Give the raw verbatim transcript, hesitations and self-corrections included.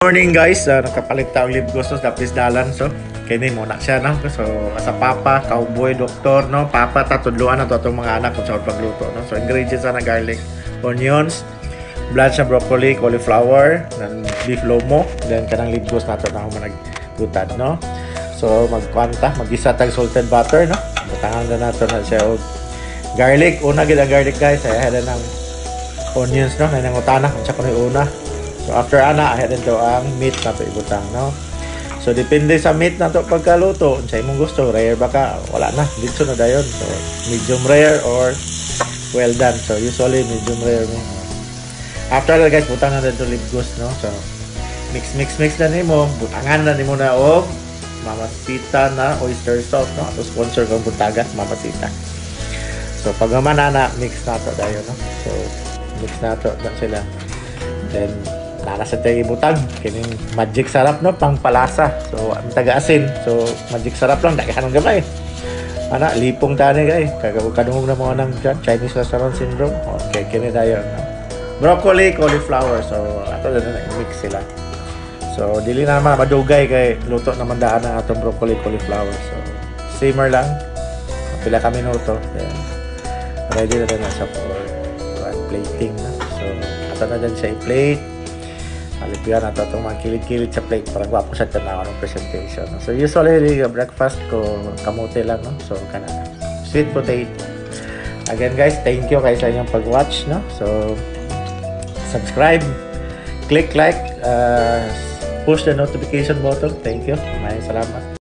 Morning guys, uh, nakapalit taong libgos so tapos dalan so kini mo na siya no. So sa papa, cowboy, doktor no, papa tatudluan na to atong mga anak kung sa pagluto no. So ingredients na garlic, onions, blanch na broccoli, cauliflower, then beef lomo, then kanang libgos nato na ako nagutad no. So magkwanta, mag-isa tag salted butter no. Butangan na nato na siya og garlic. Una gid ang garlic guys, ay hada ng onions no, na nang utana kung sa kuno una. So after ana, ahead nito ang meat na to ibutang, no? So depende sa meat na to pagkaluto. Sa imong gusto, rare ba ka? Wala na, dito na dayon. So medium rare or well done. So usually medium rare mo. After that guys, butang na dito libgos, no? So mix mix mix na nimo, butangan na nimo na og Mamacita na oyster sauce, no? So sponsor kang buntagas, Mamacita. So pag naman na mix na to dayon, no? So mix na to na sila. Then nana sa tayo ibutang kining magic sarap no, pang palasa. So ang taga-asin, so magic sarap lang, daghan ng gamay ana lipong tani guys, kagawag na mga ng Chinese restaurant syndrome. Okay, kini dayon no? Broccoli, cauliflower, so ato na na mix sila. So dili na naman madugay kay luto naman daan ang atong broccoli, cauliflower. So simmer lang pila ka minuto, then ready na na sa for plating na. So ato na dyan siya i-plate. Alipian na ito itong mga kilid-kilid sa plate. Parang gwapo siya tanaw ng presentation. So usually breakfast ko kamote lang, no? So kana sweet potato. Again guys, thank you guys sa inyong pag-watch, no? So subscribe, click like, uh, push the notification button. Thank you. Maraming salamat.